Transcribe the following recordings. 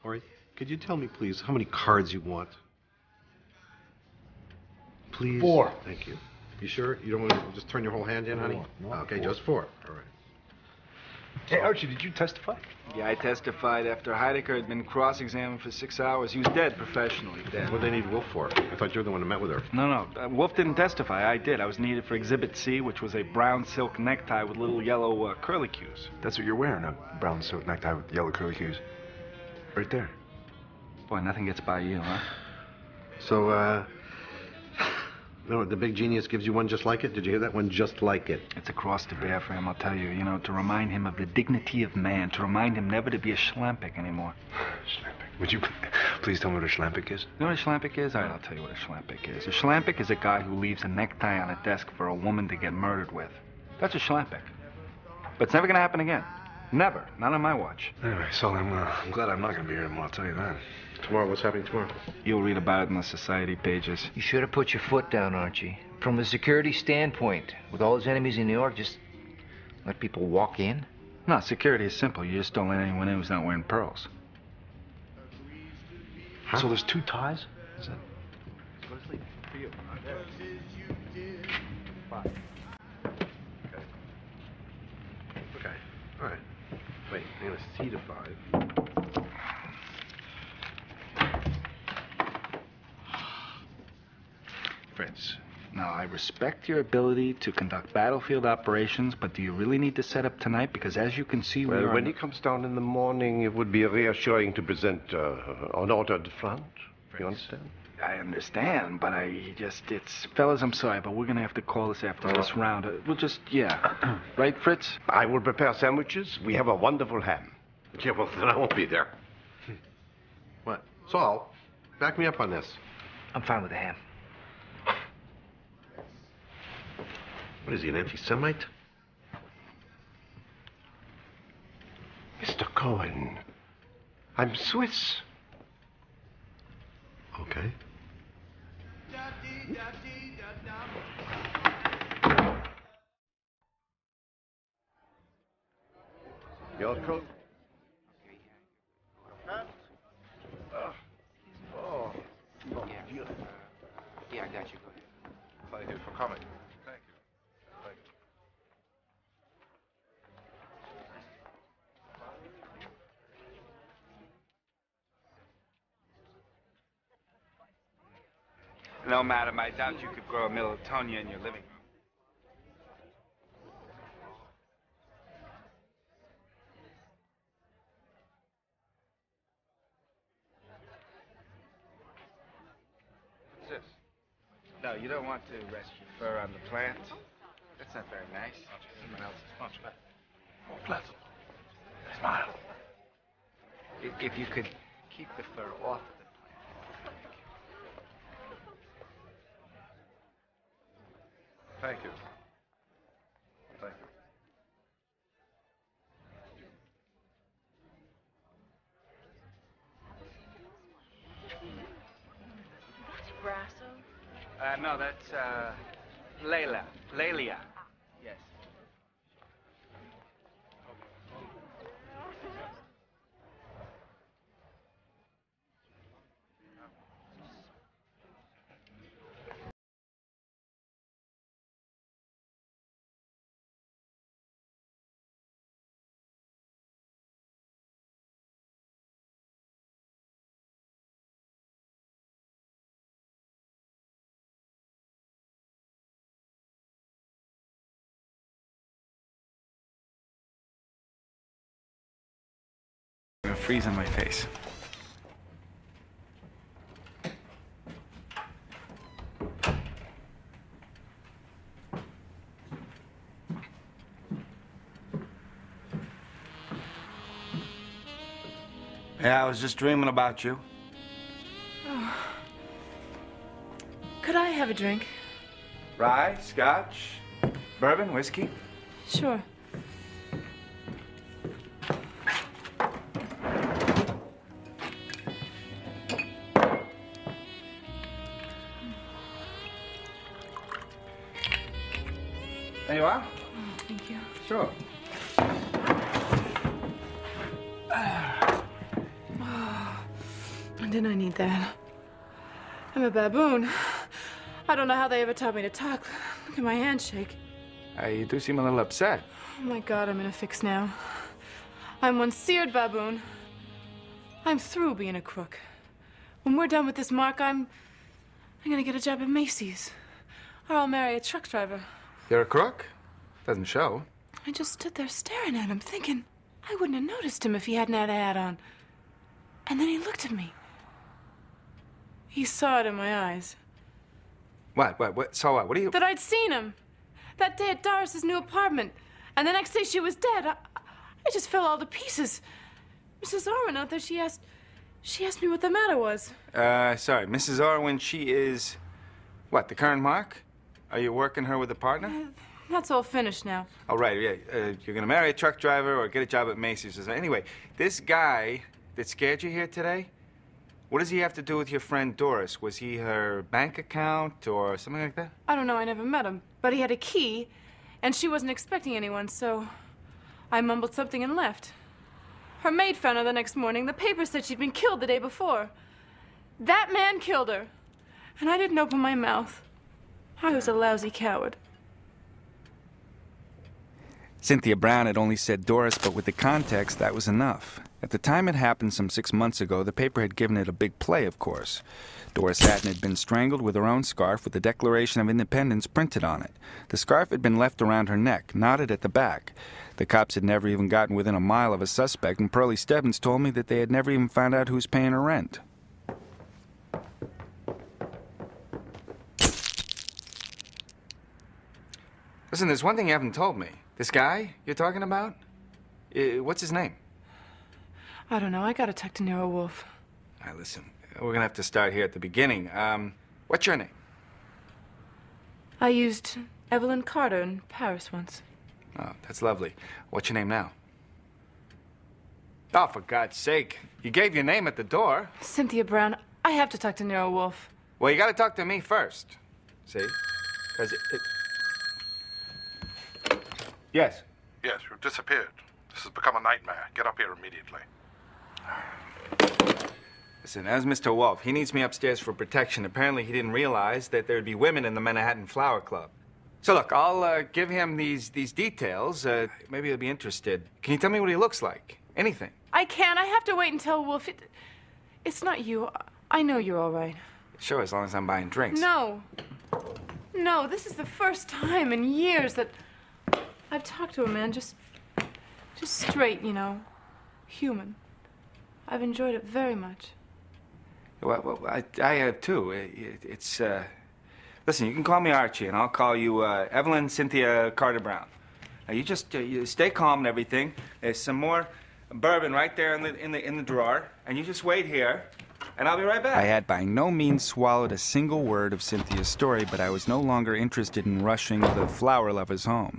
Ori, could you tell me, please, how many cards you want? Please? 4. Thank you. You sure? You don't want to just turn your whole hand in, honey? No, okay, 4. Just 4. All right. Hey, Archie, did you testify? Yeah, I testified after Heidecker had been cross-examined for 6 hours. He was dead professionally, dead. What do they need Wolf for? I thought you were the one who met with her. No. Wolf didn't testify. I did. I was needed for Exhibit C, which was a brown silk necktie with little yellow curlicues. That's what you're wearing, a brown silk necktie with yellow curlicues. Right there. Boy, nothing gets by you, huh? So, no, the big genius gives you one just like it? Did you hear that one? Just like it. It's a cross to bear for him, I'll tell you. You know, to remind him of the dignity of man, to remind him never to be a schlampik anymore. Schlampik. Would you please tell me what a schlampik is? You know what a schlampik is? All right, I'll tell you what a schlampik is. A schlampik is a guy who leaves a necktie on a desk for a woman to get murdered with. That's a schlampik. But it's never gonna happen again. Never. Not on my watch. Anyway, so I'm glad I'm not gonna be here anymore, I'll tell you that. Tomorrow, what's happening tomorrow? You'll read about it in the society pages. You should have put your foot down, Archie. From a security standpoint, with all his enemies in New York, just let people walk in? No, security is simple. You just don't let anyone in who's not wearing pearls. Huh? So there's 2 ties? Is that... Go to sleep. For you. Okay. All right. Wait, I'm going to C to 5. Fritz, now I respect your ability to conduct battlefield operations, but do you really need to set up tonight? Because as you can see, Well, when he comes down in the morning, it would be reassuring to present an ordered front. You understand? I understand, but it's... Fellas, I'm sorry, but we're gonna have to call this after this round. We'll just, yeah. Right, Fritz? I will prepare sandwiches. We have a wonderful ham. Yeah, well, then I won't be there. What? Saul, back me up on this. I'm fine with the ham. What is he, an anti-Semite? Mr. Cohen, I'm Swiss. Okay. Your coat? Yeah, I got you. Go ahead. Thank you for coming. Thank you. Thank you. No, madam, I doubt you could grow a Militonia in your living room. What's this? No, you don't want to rest your fur on the plant. That's not very nice. Someone else's much better. More pleasant. Smile. If you could keep the fur off of the plant. Thank you. Thank you. Brasso? No, that's, Lelia. Yes. Freeze on my face. Yeah, I was just dreaming about you. Oh. Could I have a drink? Rye, scotch, bourbon, whiskey? Sure. There you are. Oh, thank you. Sure. Oh. Didn't I need that? I'm a baboon. I don't know how they ever taught me to talk. Look at my handshake. You do seem a little upset. Oh my God, I'm in a fix now. I'm one seared baboon. I'm through being a crook. When we're done with this, Mark, I'm gonna get a job at Macy's. Or I'll marry a truck driver. You're a crook? Doesn't show. I just stood there staring at him, thinking I wouldn't have noticed him if he hadn't had a hat on. And then he looked at me. He saw it in my eyes. What? So what? What do you... That I'd seen him. That day at Doris's new apartment. And the next day she was dead. I just fell all to pieces. Mrs. Orwin out there, she asked me what the matter was. Sorry, Mrs. Orwin, she is... What, the current Mark? Are you working her with a partner? That's all finished now. Oh, right, yeah. You're gonna marry a truck driver or get a job at Macy's or something. Anyway, this guy that scared you here today, what does he have to do with your friend Doris? Was he her bank account or something like that? I don't know, I never met him. But he had a key, and she wasn't expecting anyone, so I mumbled something and left. Her maid found her the next morning. The paper said she'd been killed the day before. That man killed her. And I didn't open my mouth. I was a lousy coward. Cynthia Brown had only said Doris, but with the context, that was enough. At the time it happened some 6 months ago, the paper had given it a big play, of course. Doris Hatton had been strangled with her own scarf with the Declaration of Independence printed on it. The scarf had been left around her neck, knotted at the back. The cops had never even gotten within a mile of a suspect, and Pearlie Stebbins told me that they had never even found out who's paying her rent. Listen, there's one thing you haven't told me. This guy you're talking about? What's his name? I don't know. I gotta talk to Nero Wolf. All right, listen. We're gonna have to start here at the beginning. What's your name? I used Evelyn Carter in Paris once. Oh, that's lovely. What's your name now? Oh, for God's sake. You gave your name at the door. Cynthia Brown. I have to talk to Nero Wolf. Well, you gotta talk to me first. See? Because Yes. Yes, you've disappeared. This has become a nightmare. Get up here immediately. Listen, that's Mr. Wolf. He needs me upstairs for protection. Apparently he didn't realize that there'd be women in the Manhattan Flower Club. So look, I'll give him these details. Maybe he'll be interested. Can you tell me what he looks like? Anything. I can't. I have to wait until Wolf... It's not you. I know you're all right. Sure, as long as I'm buying drinks. No. No, this is the first time in years that I've talked to a man just straight, you know. Human. I've enjoyed it very much. Well, I have too. It's listen, you can call me Archie, and I'll call you Evelyn Cynthia Carter Brown. Now, you just you stay calm and everything. There's some more bourbon right there in the drawer, and you just wait here, and I'll be right back. I had by no means swallowed a single word of Cynthia's story, but I was no longer interested in rushing the flower lovers home.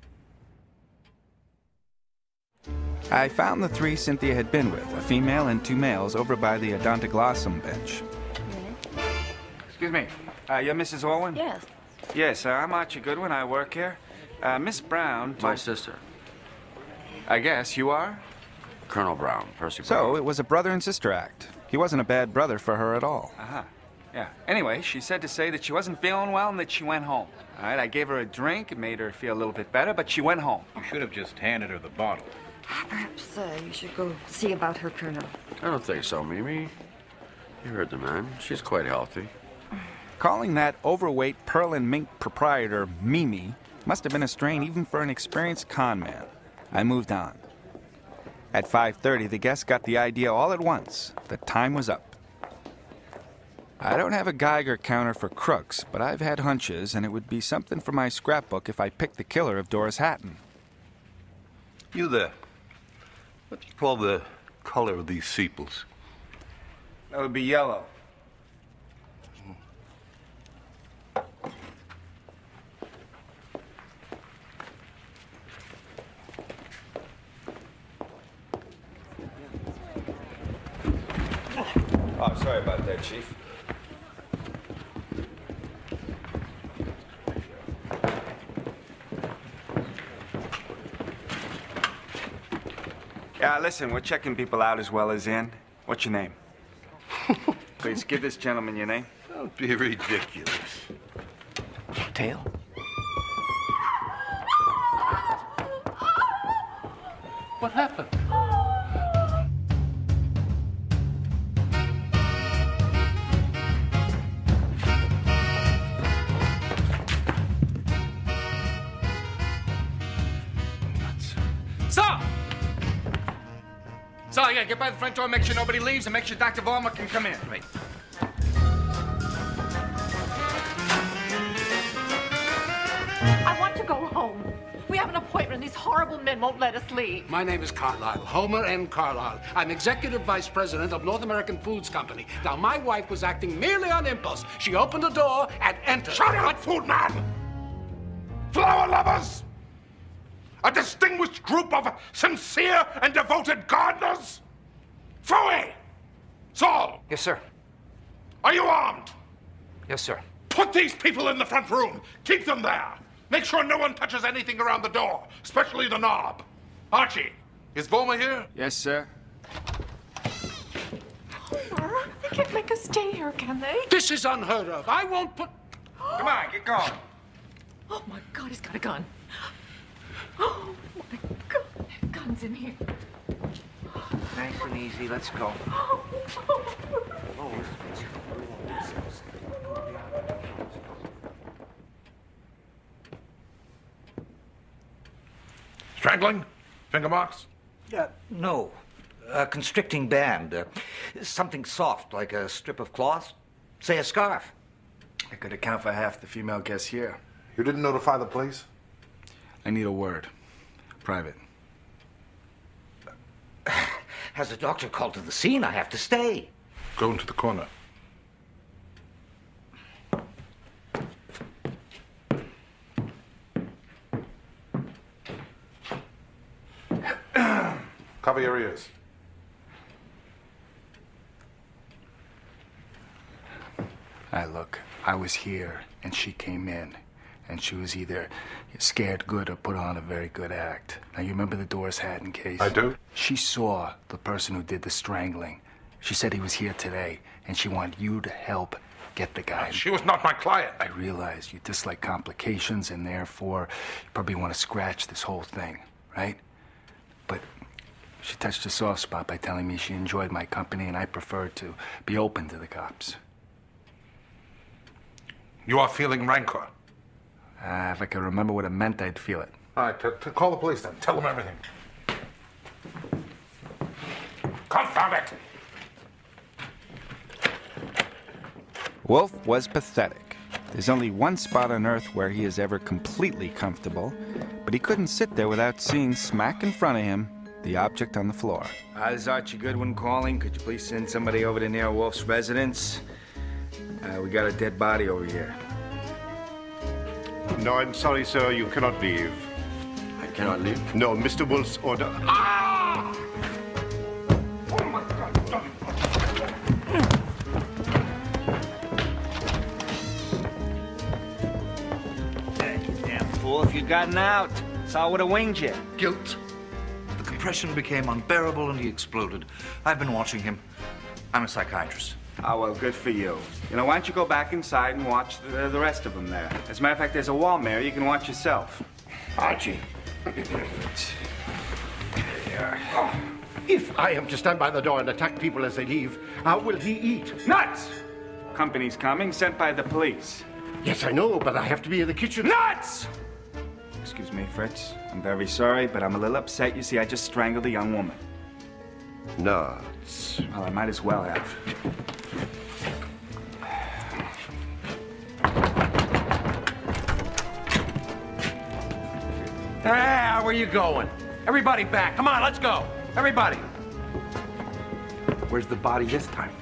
I found the 3 Cynthia had been with, a female and 2 males, over by the Odontoglossum bench. Excuse me. You're Mrs. Orwin? Yes. Yes, I'm Archie Goodwin. I work here. Miss Brown... My sister. I guess you are? Colonel Brown, Percy Brown. So, it was a brother and sister act. He wasn't a bad brother for her at all. Uh-huh. Yeah. Anyway, she said to say that she wasn't feeling well and that she went home. All right, I gave her a drink. It made her feel a little bit better, but she went home. You should have just handed her the bottle. Perhaps you should go see about her, Colonel. I don't think so, Mimi. You heard the man. She's quite healthy. Calling that overweight pearl and mink proprietor Mimi must have been a strain even for an experienced con man. I moved on. At 5:30, the guests got the idea all at once. The time was up. I don't have a Geiger counter for crooks, but I've had hunches, and it would be something for my scrapbook if I picked the killer of Doris Hatton. You there. What do you call the color of these sepals? That would be yellow. Oh, sorry about that, Chief. Yeah, listen, we're checking people out as well as in. What's your name? Please give this gentleman your name. Don't be ridiculous. Tail? What happened? Saul! Saul, yeah, get by the front door, make sure nobody leaves, and make sure Dr. Vollmer can come in. Right. I want to go home. We have an appointment. These horrible men won't let us leave. My name is Carlisle, Homer N. Carlisle. I'm Executive Vice President of North American Foods Company. Now, my wife was acting merely on impulse. She opened the door and entered. Shut up, food man! Flower lovers! A distinguished group of sincere and devoted gardeners? Phooey! Saul! Yes, sir. Are you armed? Yes, sir. Put these people in the front room. Keep them there. Make sure no one touches anything around the door, especially the knob. Archie, is Vollmer here? Yes, sir. Homer, they can't make us stay here, can they? This is unheard of. I won't put... Come on, get going. Oh, my God, he's got a gun. Oh, my God, there's guns in here. Nice and easy. Let's go. Strangling? Finger marks? No. A constricting band. Something soft, like a strip of cloth. Say a scarf. I could account for half the female guests here. You didn't notify the police? I need a word. Private. Has the doctor called to the scene? I have to stay. Go into the corner. Cover your ears. Look, I was here, and she came in, and she was either scared good or put on a very good act. Now, you remember the Doris Hatton case? I do. She saw the person who did the strangling. She said he was here today, and she wanted you to help get the guy. She was not my client. I realize you dislike complications, and therefore you probably want to scratch this whole thing, right? But she touched a soft spot by telling me she enjoyed my company, and I preferred to be open to the cops. You are feeling rancor. If I could remember what it meant, I'd feel it. All right, call the police then. Tell them everything. Confound it! Wolf was pathetic. There's only one spot on Earth where he is ever completely comfortable, but he couldn't sit there without seeing smack in front of him the object on the floor. This is Archie Goodwin calling. Could you please send somebody over to near Wolf's residence? We got a dead body over here. No, I'm sorry, sir. You cannot leave. I cannot leave? No, Mr. Wolf's order. Ah! Oh, my God. Damn fool, if you'd gotten out, Saul would have winged you. Guilt. The compression became unbearable and he exploded. I've been watching him. I'm a psychiatrist. Oh, well, good for you. You know, why don't you go back inside and watch the rest of them there? As a matter of fact, there's a wall mirror you can watch yourself. Archie. If I am to stand by the door and attack people as they leave, how will he eat? Nuts! Company's coming, sent by the police. Yes, I know, but I have to be in the kitchen. Nuts! Excuse me, Fritz. I'm very sorry, but I'm a little upset. You see, I just strangled a young woman. Nuts. Well, I might as well have. Ah, where you going? Everybody back. Come on, let's go. Everybody. Where's the body this time?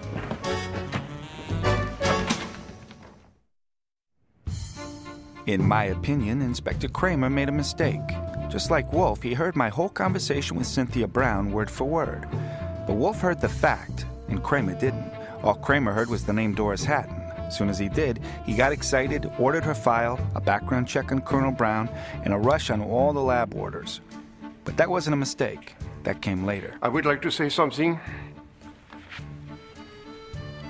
In my opinion, Inspector Kramer made a mistake. Just like Wolf, he heard my whole conversation with Cynthia Brown word for word. But Wolf heard the fact, and Kramer didn't. All Kramer heard was the name Doris Hatton. As soon as he did, he got excited, ordered her file, a background check on Colonel Brown, and a rush on all the lab orders. But that wasn't a mistake. That came later. I would like to say something.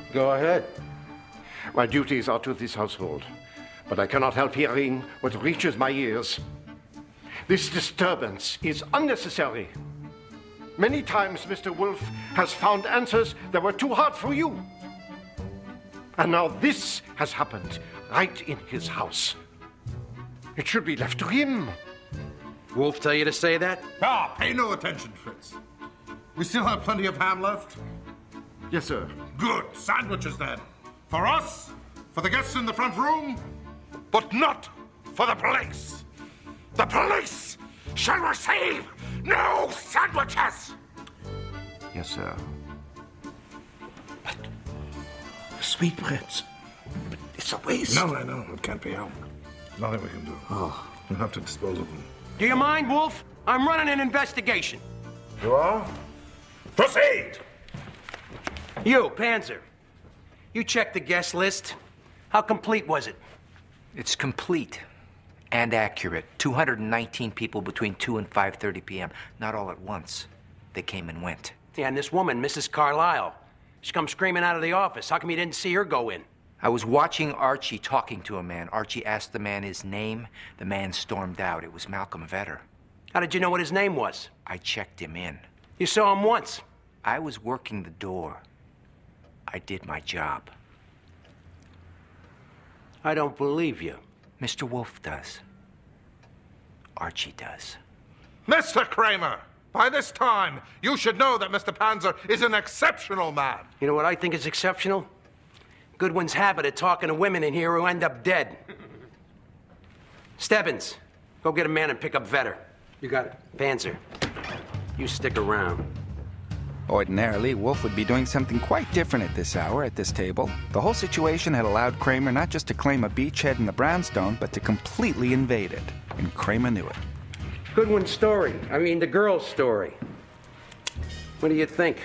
Go ahead. My duties are to this household, but I cannot help hearing what reaches my ears. This disturbance is unnecessary. Many times Mr. Wolf has found answers that were too hard for you. And now this has happened right in his house. It should be left to him. Wolf tell you to say that? Ah, pay no attention, Fritz. We still have plenty of ham left? Yes, sir. Good. Sandwiches, then. For us, for the guests in the front room, but not for the police. The police shall receive no sandwiches! Yes, sir. But, sweet Prince, it's a waste. No, I know. It can't be helped. Nothing we can do. Oh. We'll have to dispose of them. Do you mind, Wolf? I'm running an investigation. You are? Proceed! You, Panzer. You checked the guest list. How complete was it? It's complete and accurate. 219 people between 2 and 5:30 p.m. Not all at once. They came and went. Yeah, and this woman, Mrs. Carlisle, she come screaming out of the office. How come you didn't see her go in? I was watching Archie talking to a man. Archie asked the man his name. The man stormed out. It was Malcolm Vetter. How did you know what his name was? I checked him in. You saw him once. I was working the door. I did my job. I don't believe you. Mr. Wolf does. Archie does. Mr. Kramer, by this time, you should know that Mr. Panzer is an exceptional man. You know what I think is exceptional? Goodwin's habit of talking to women in here who end up dead. Stebbins, go get a man and pick up Vetter. You got it. Panzer, you stick around. Ordinarily, Wolf would be doing something quite different at this hour at this table. The whole situation had allowed Kramer not just to claim a beachhead in the brownstone, but to completely invade it. And Kramer knew it. Goodwin's story. I mean, the girl's story. What do you think?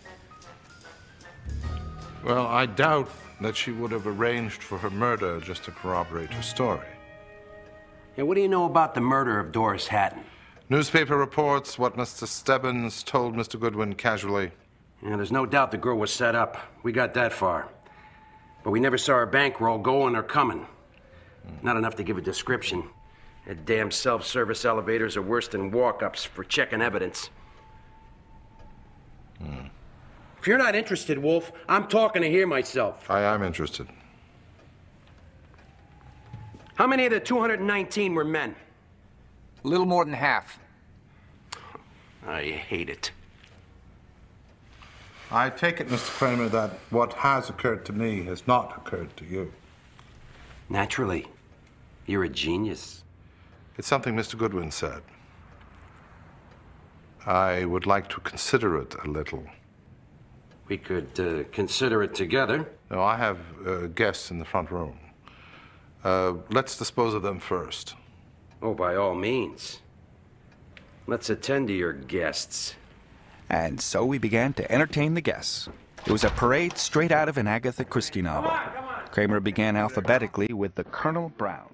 Well, I doubt that she would have arranged for her murder just to corroborate her story. Yeah, what do you know about the murder of Doris Hatton? Newspaper reports what Mr. Stebbins told Mr. Goodwin casually. Yeah, there's no doubt the girl was set up. We got that far. But we never saw her bankroll going or coming. Not enough to give a description. That damn self-service elevators are worse than walk-ups for checking evidence. If you're not interested, Wolf, I'm talking to hear myself. I am interested. How many of the 219 were men? A little more than half. I hate it. I take it, Mr. Kramer, that what has occurred to me has not occurred to you. Naturally. You're a genius. It's something Mr. Goodwin said. I would like to consider it a little. We could consider it together. No, I have guests in the front room. Let's dispose of them first. Oh, by all means. Let's attend to your guests. And so we began to entertain the guests. It was a parade straight out of an Agatha Christie novel. Kramer began alphabetically with the Colonel Brown.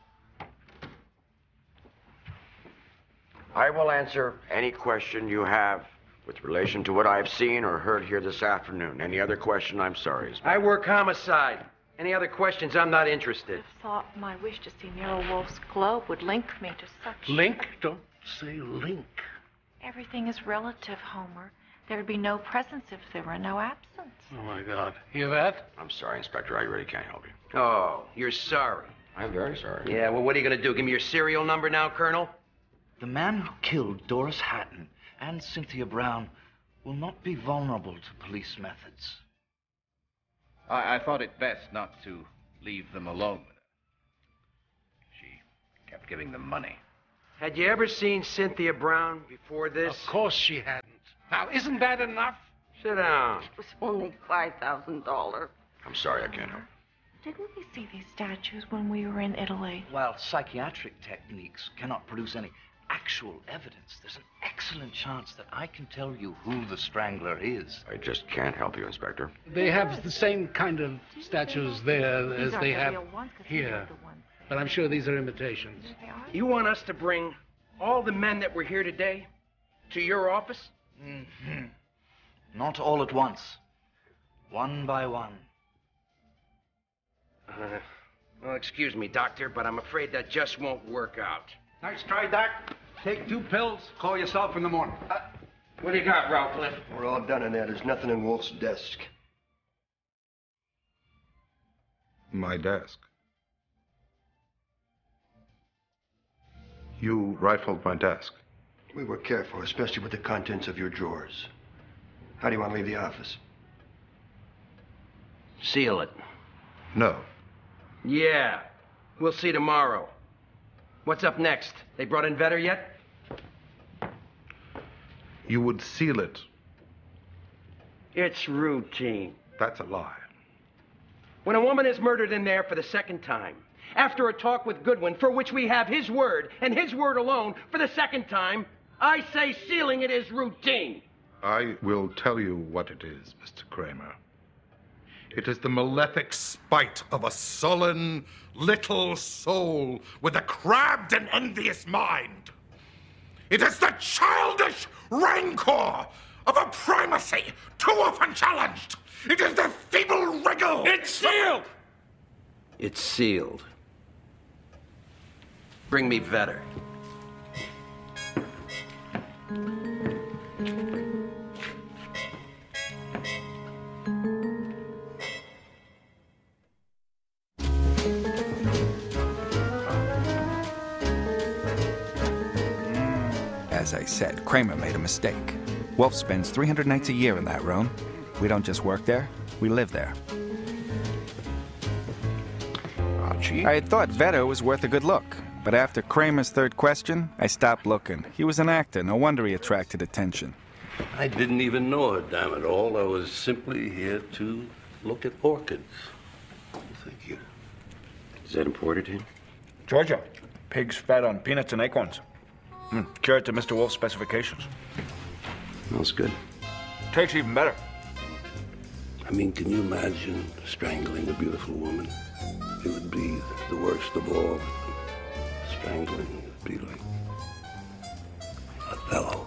I will answer any question you have with relation to what I've seen or heard here this afternoon. Any other question, I'm sorry. I work homicide. Any other questions, I'm not interested. I thought my wish to see Nero Wolf's globe would link me to such... Link? Don't say link. Everything is relative, Homer. There would be no presence if there were no absence. Oh, my God. Hear that? I'm sorry, Inspector. I really can't help you. Oh, you're sorry. I'm very sorry. Yeah, well, what are you going to do? Give me your serial number now, Colonel? The man who killed Doris Hatton and Cynthia Brown will not be vulnerable to police methods. I thought it best not to leave them alone with her. She kept giving them money. Had you ever seen Cynthia Brown before this? Of course she hadn't. Now, isn't that enough? Sit down. It was only $5,000. I'm sorry, I can't help. Didn't we see these statues when we were in Italy? While psychiatric techniques cannot produce any actual evidence, there's an excellent chance that I can tell you who the strangler is. I just can't help you, Inspector. They have the same kind of statues there as they have here. But I'm sure these are imitations. You want us to bring all the men that were here today to your office? Mm-hmm. Not all at once. One by one. Well, excuse me, Doctor, but I'm afraid that just won't work out. Nice try, Doc. Take 2 pills, call yourself in the morning. What do you got, Rowcliffe? We're all done in there. There's nothing in Wolf's desk. My desk. You rifled my desk. We were careful, especially with the contents of your drawers. How do you want to leave the office? Seal it. No. Yeah. We'll see tomorrow. What's up next? They brought in Vetter yet? You would seal it. It's routine. That's a lie. When a woman is murdered in there for the second time, after a talk with Goodwin, for which we have his word, and his word alone, for the second time, I say sealing it is routine. I will tell you what it is, Mr. Kramer. It is the malefic spite of a sullen little soul with a crabbed and envious mind. It is the childish rancor of a primacy too often challenged. It is the feeble wriggle. It's sealed! It's sealed. Bring me Vetter. As I said, Kramer made a mistake. Wolf spends 300 nights a year in that room. We don't just work there, we live there. Archie? I had thought Vetter was worth a good look, but after Kramer's third question, I stopped looking. He was an actor, no wonder he attracted attention. I didn't even know it, damn it all. I was simply here to look at orchids. Thank you. Is that imported in? Georgia. Pigs fed on peanuts and acorns. Cured to Mr. Wolf's specifications. Smells good. Tastes even better. I mean, can you imagine strangling a beautiful woman? It would be the worst of all. Strangling would be like Othello.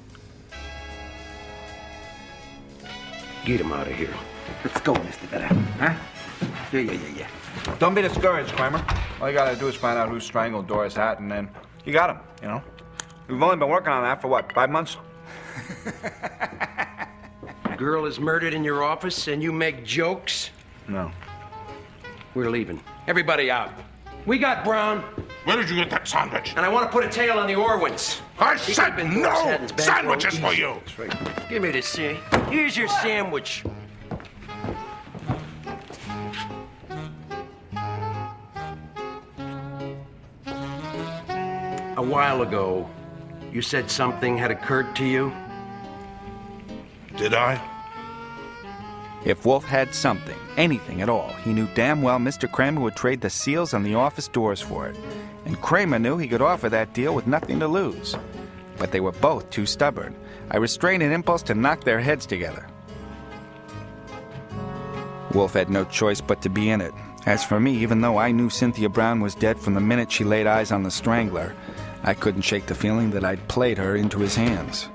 Get him out of here. Let's go, Mr. Vetter. Huh? Yeah. Don't be discouraged, Kramer. All you gotta do is find out who strangled Doris Hatton, and you got him, you know? We've only been working on that for, what, 5 months? Girl is murdered in your office and you make jokes? No. We're leaving. Everybody out. We got Brown. Where did you get that sandwich? And I want to put a tail on the Orwins. I said no sandwiches for you. That's right. Give me this, see? Here's your sandwich. A while ago, you said something had occurred to you? Did I? If Wolf had something, anything at all, he knew damn well Mr. Kramer would trade the seals on the office doors for it. And Kramer knew he could offer that deal with nothing to lose. But they were both too stubborn. I restrained an impulse to knock their heads together. Wolf had no choice but to be in it. As for me, even though I knew Cynthia Brown was dead from the minute she laid eyes on the Strangler, I couldn't shake the feeling that I'd played her into his hands.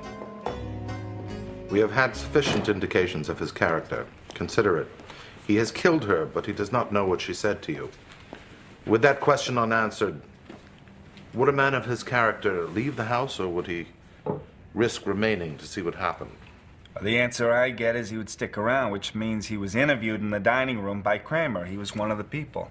We have had sufficient indications of his character. Consider it. He has killed her, but he does not know what she said to you. With that question unanswered, would a man of his character leave the house, or would he risk remaining to see what happened? The answer I get is he would stick around, which means he was interviewed in the dining room by Kramer. He was one of the people.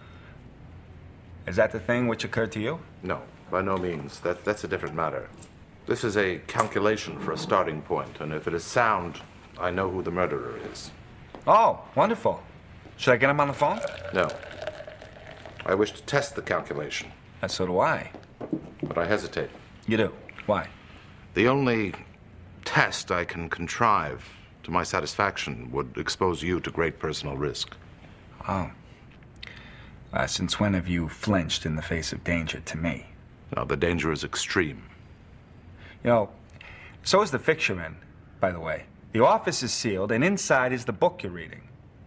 Is that the thing which occurred to you? No, by no means. That's a different matter. This is a calculation for a starting point, and if it is sound, I know who the murderer is. Oh, wonderful. Should I get him on the phone? No. I wish to test the calculation. And so do I. But I hesitate. You do? Why? The only test I can contrive to my satisfaction would expose you to great personal risk. Oh. Since when have you flinched in the face of danger to me? Now, the danger is extreme. You know, so is the fixture-in, by the way. The office is sealed, and inside is the book you're reading.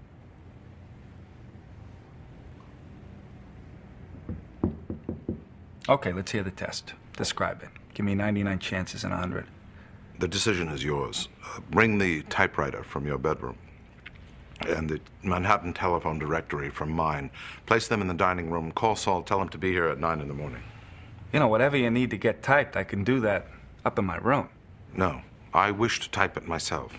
Okay, let's hear the test. Describe it. Give me 99 chances in 100. The decision is yours. Bring the typewriter from your bedroom. and the Manhattan telephone directory from mine. Place them in the dining room. Call Saul. Tell him to be here at 9 in the morning. You know, whatever you need to get typed, I can do that up in my room. No, I wish to type it myself.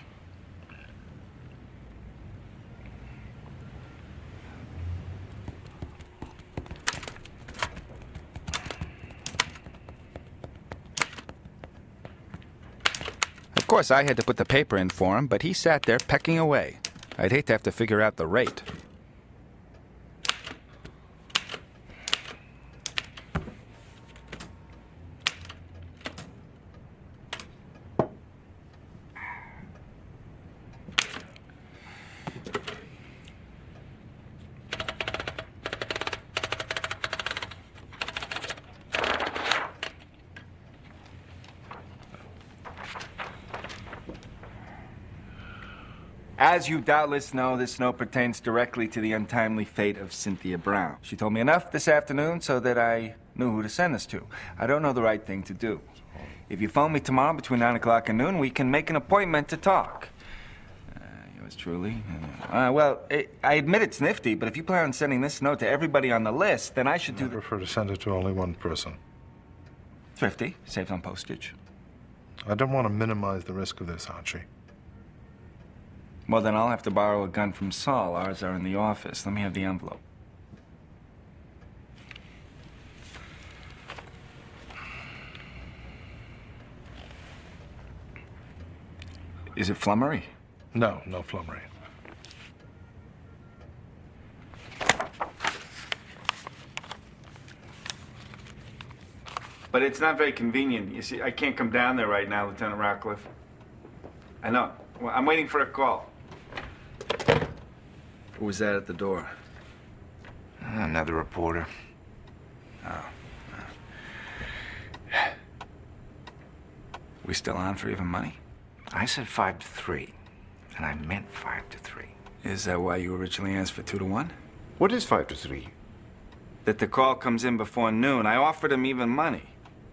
Of course, I had to put the paper in for him, but he sat there pecking away. I'd hate to have to figure out the rate. As you doubtless know, this note pertains directly to the untimely fate of Cynthia Brown. She told me enough this afternoon so that I knew who to send this to. I don't know the right thing to do. If you phone me tomorrow between 9 o'clock and noon, we can make an appointment to talk. Yours truly. I admit it's nifty, but if you plan on sending this note to everybody on the list, then I should do I prefer to send it to only one person. Thrifty, saves on postage. I don't want to minimize the risk of this, Archie. Well, then I'll have to borrow a gun from Saul. Ours are in the office. Let me have the envelope. Is it flummery? No, no flummery. But it's not very convenient. You see, I can't come down there right now, Lieutenant Ratcliffe. I know. Well, I'm waiting for a call. Who was that at the door? Another reporter. Oh. We still on for even money? I said 5 to 3, and I meant 5 to 3. Is that why you originally asked for 2 to 1? What is 5 to 3? That the call comes in before noon. I offered him even money.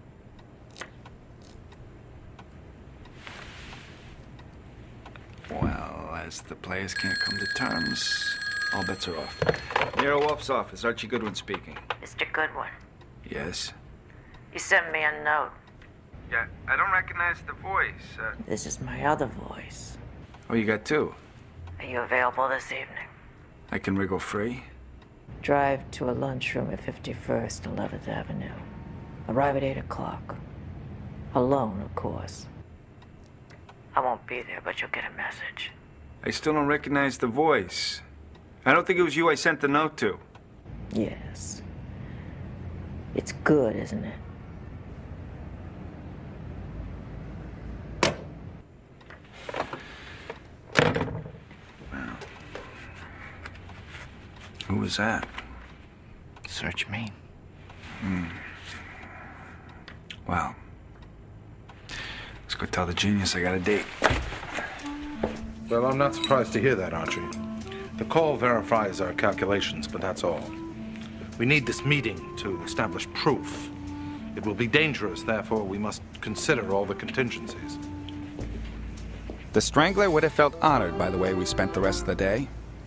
Well, as the players can't come to terms, all bets are off. Nero Wolf's office, Archie Goodwin speaking. Mr. Goodwin, Yes? you sent me a note. Yeah, I don't recognize the voice. This is my other voice. Oh, you got 2? Are you available this evening? I can wriggle free? Drive to a lunchroom at 51st 11th Avenue. Arrive at 8 o'clock. Alone, of course. I won't be there, but you'll get a message. I still don't recognize the voice. I don't think it was you I sent the note to. Yes. It's good, isn't it? Who was that? Search me. Well, let's go tell the genius I got a date. Well, I'm not surprised to hear that, Archie. The call verifies our calculations, but that's all. We need this meeting to establish proof. It will be dangerous, therefore we must consider all the contingencies. The Strangler would have felt honored by the way we spent the rest of the day.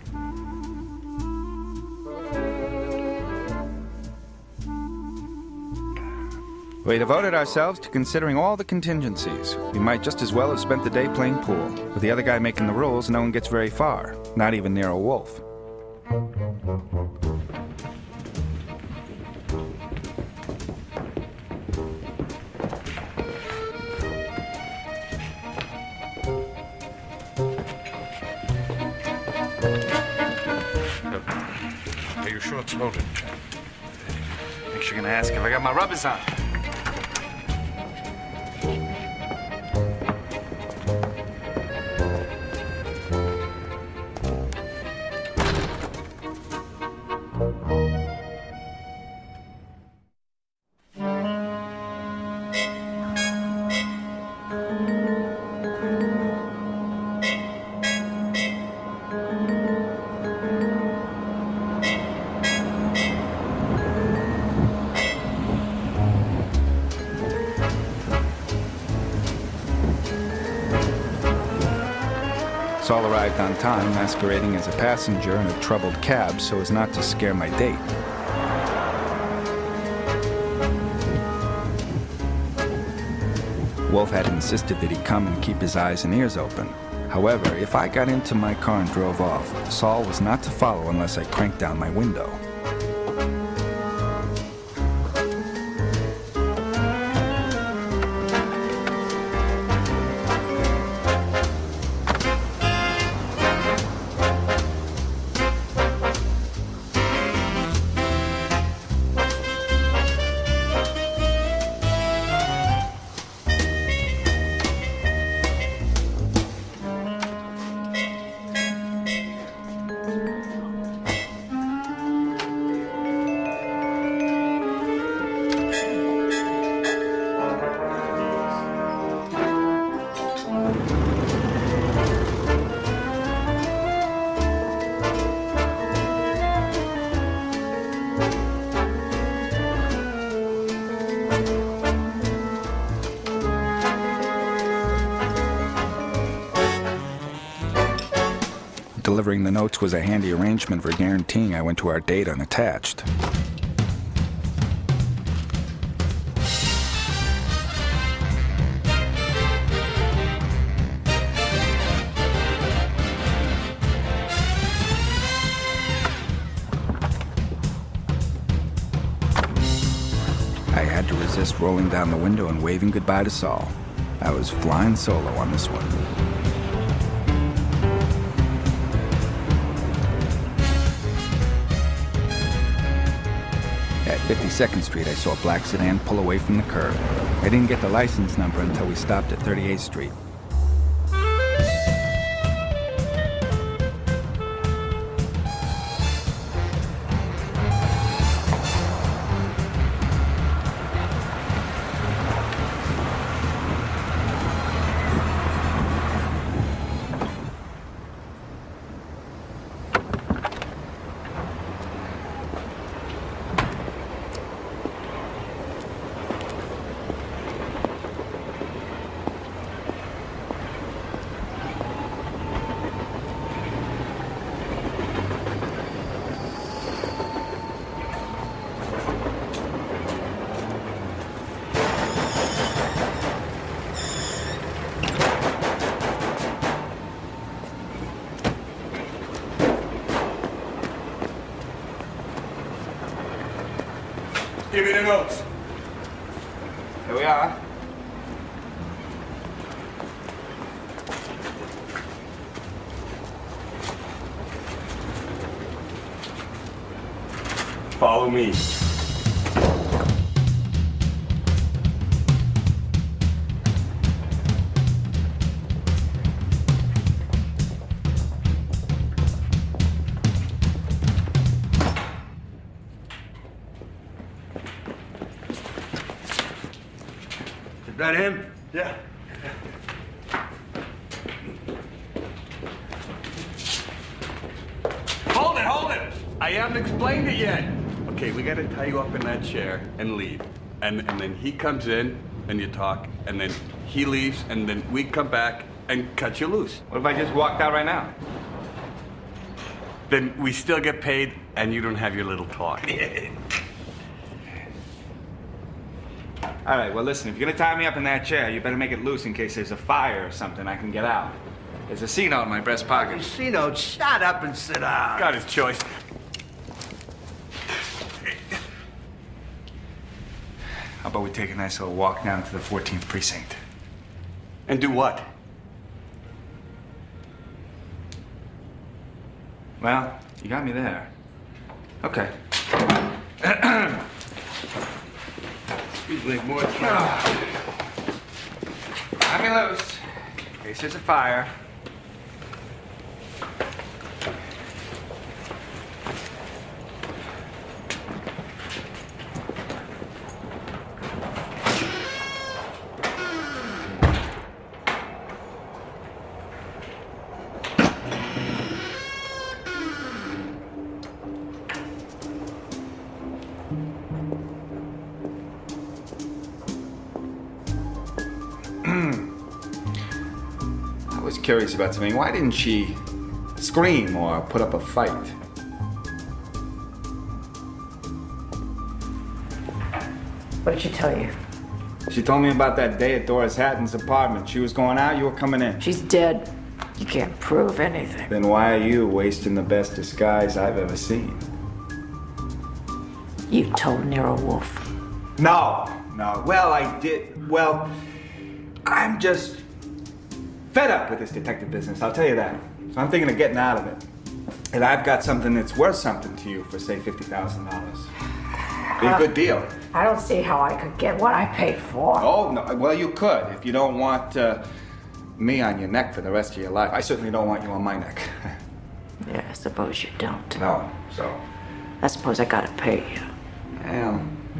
We devoted ourselves to considering all the contingencies. We might just as well have spent the day playing pool. With the other guy making the rules, no one gets very far. Not even Nero Wolf. Are you sure it's loaded? Thanks you're gonna ask if I got my rubbers on. Saul arrived on time, masquerading as a passenger in a troubled cab so as not to scare my date. Wolf had insisted that he come and keep his eyes and ears open. However, if I got into my car and drove off, Saul was not to follow unless I cranked down my window. Delivering the notes was a handy arrangement for guaranteeing I went to our date unattached. I had to resist rolling down the window and waving goodbye to Saul. I was flying solo on this one. At 52nd Street, I saw a black sedan pull away from the curb. I didn't get the license number until we stopped at 38th Street. Give me the notes. Here we are. Follow me. Is that him? Yeah. Hold it! I haven't explained it yet. Okay, we gotta tie you up in that chair and leave. And then he comes in and you talk, and then he leaves, and then we come back and cut you loose. What if I just walked out right now? Then we still get paid and you don't have your little talk. All right, well, listen, if you're gonna tie me up in that chair, you better make it loose in case there's a fire or something I can get out. There's a C-note in my breast pocket. C-note, shut up and sit down. Got his choice. How about we take a nice little walk down to the 14th precinct? And do what? Well, you got me there. Okay. Excuse me, boy. Tie me loose. In case there's a fire. curious about something. Why didn't she scream or put up a fight? What did she tell you? She told me about that day at Doris Hatton's apartment. She was going out, you were coming in. She's dead. You can't prove anything. Then why are you wasting the best disguise I've ever seen? You told Nero Wolfe. No. Well, I did. Well, I'm just fed up with this detective business, I'll tell you that. So I'm thinking of getting out of it. And I've got something that's worth something to you for, say, $50,000. Be a good deal. I don't see how I could get what I paid for. Oh, no. Well, you could if you don't want me on your neck for the rest of your life. I certainly don't want you on my neck. Yeah, I suppose you don't. No, so. I suppose I gotta pay you. Well.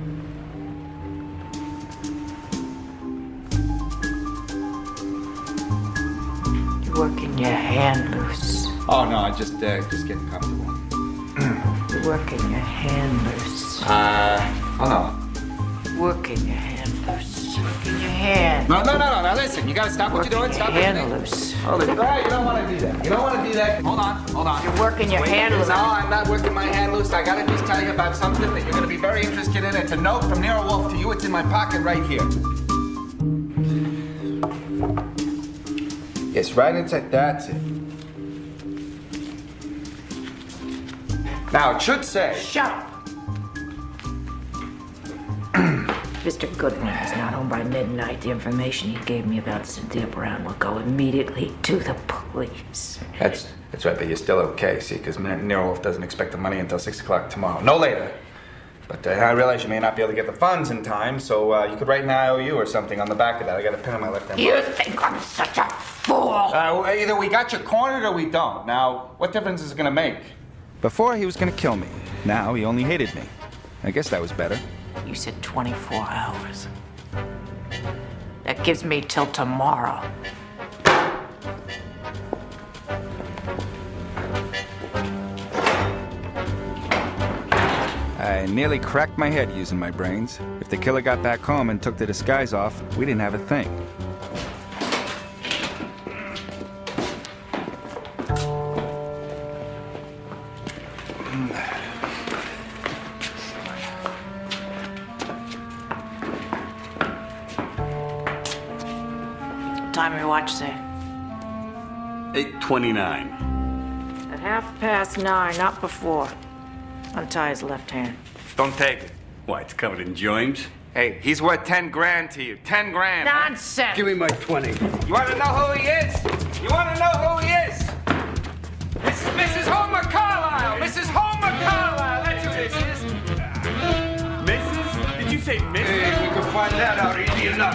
You're working your hand loose. Oh, no, I'm just getting comfortable. You're working your hand loose. Oh, no. Working your hand loose. Working your hand. No, now listen, you gotta stop what you're doing. Stop hand everything. loose. Hold it. You don't want to do that. You don't want to do that. Hold on. You're working your hand loose. No, I'm not working my hand loose. I gotta just tell you about something that you're gonna be very interested in. It's a note from Nero Wolfe to you. It's in my pocket right here. It's right inside. That's it. Now, it should say... Shut up! Mr. Goodwin is not home by midnight. The information he gave me about Cynthia Brown will go immediately to the police. That's right, but you're still okay, see, because Nero Wolfe doesn't expect the money until 6 o'clock tomorrow. No later. But I realize you may not be able to get the funds in time, so you could write an IOU or something on the back of that. I got a pin on my left hand. You think I'm such a fool? Either we got you cornered or we don't. Now, what difference is it going to make? Before, he was going to kill me. Now, he only hated me. I guess that was better. You said 24 hours. That gives me till tomorrow. I nearly cracked my head using my brains. If the killer got back home and took the disguise off, we didn't have a thing. Time your watch say? 8:29. At 9:30, not before. Untie his left hand. Don't take it. Why, it's covered in joints? Hey, he's worth 10 grand to you. 10 grand. Nonsense! Give me my 20. You want to know who he is? You want to know who he is? This is Mrs. Homer Carlyle. Mrs. Homer Carlyle. That's who this is. Mrs.? Did you say Mrs.? Hey, we can find that out easy enough.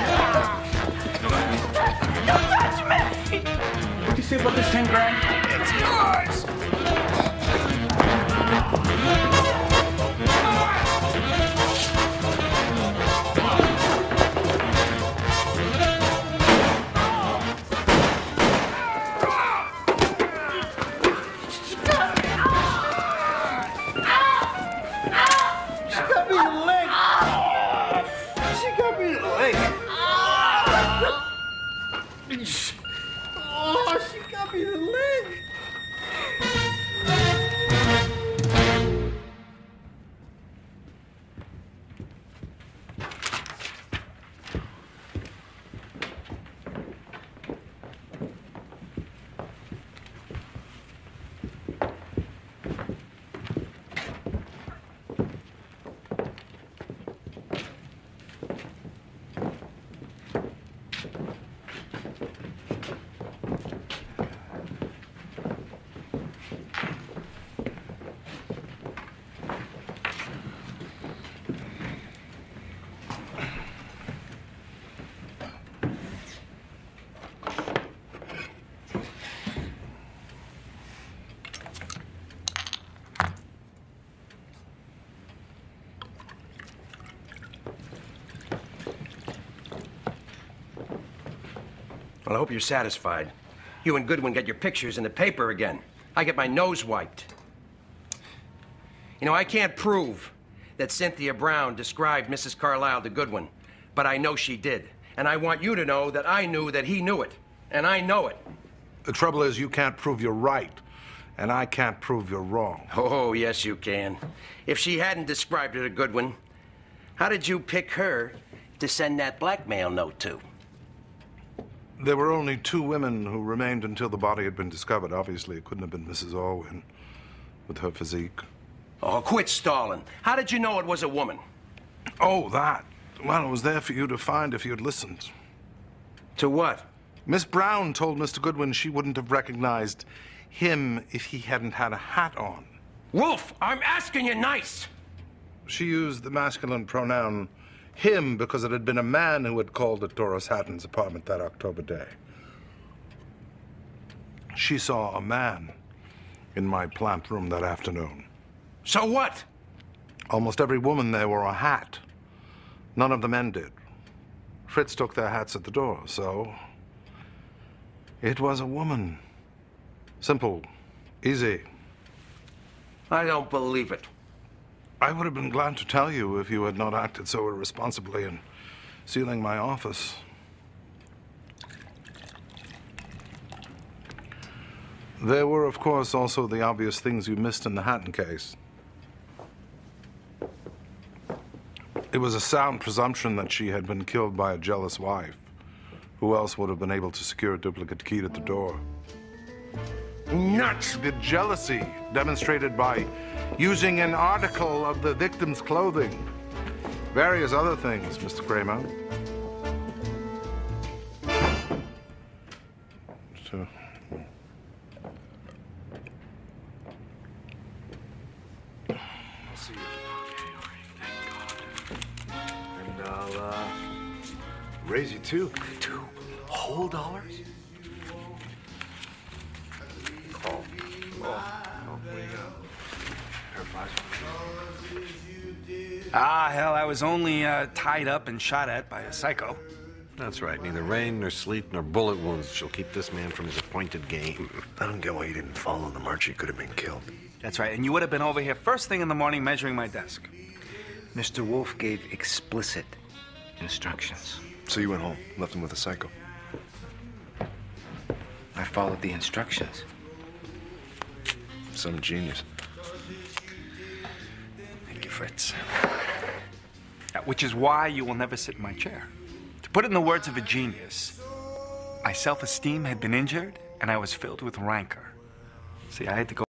Don't touch me! What'd you say about this 10 grand? It's yours! Well, I hope you're satisfied. You and Goodwin get your pictures in the paper again. I get my nose wiped. You know, I can't prove that Cynthia Brown described Mrs. Carlyle to Goodwin, but I know she did. And I want you to know that I knew that he knew it. And I know it. The trouble is, you can't prove you're right, and I can't prove you're wrong. Oh, yes, you can. If she hadn't described her to Goodwin, how did you pick her to send that blackmail note to? There were only 2 women who remained until the body had been discovered. Obviously, it couldn't have been Mrs. Orwin with her physique. Oh, quit stalling. How did you know it was a woman? Oh, that. Well, it was there for you to find if you'd listened. To what? Miss Brown told Mr. Goodwin she wouldn't have recognized him if he hadn't had a hat on. Wolf, I'm asking you nice. She used the masculine pronoun him because it had been a man who had called at Doris Hatton's apartment that October day. She saw a man in my plant room that afternoon. So what? Almost every woman there wore a hat. None of the men did. Fritz took their hats at the door, so it was a woman. Simple, easy. I don't believe it. I would have been glad to tell you if you had not acted so irresponsibly in sealing my office. There were, of course, also the obvious things you missed in the Hatton case. It was a sound presumption that she had been killed by a jealous wife. Who else would have been able to secure a duplicate key at the door? Nuts! The jealousy demonstrated by using an article of the victim's clothing. Various other things, Mr. Kramer. So, I'll see you. And I'll, raise you 2. 2 whole dollars? Ah, hell, I was only tied up and shot at by a psycho. That's right. Neither rain, nor sleet, nor bullet wounds shall keep this man from his appointed game. I don't get why you didn't follow the march. He could have been killed. That's right, and you would have been over here first thing in the morning measuring my desk. Mr. Wolf gave explicit instructions. So you went home, left him with a psycho. I followed the instructions. Some genius. Thank you, Fritz. Which is why you will never sit in my chair. To put it in the words of a genius, my self-esteem had been injured and I was filled with rancor. See, I had to go